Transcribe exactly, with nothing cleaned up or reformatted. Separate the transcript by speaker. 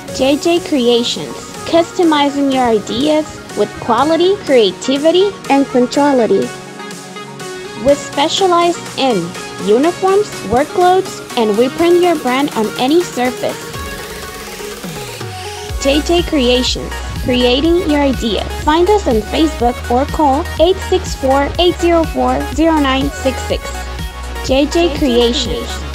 Speaker 1: J J Kreationz, customizing your ideas with quality, creativity, and punctuality. We specialize in uniforms, workloads, and we print your brand on any surface. J J Kreationz, creating your idea. Find us on Facebook or call eight six four, eight zero four, zero nine six six. J J Kreationz.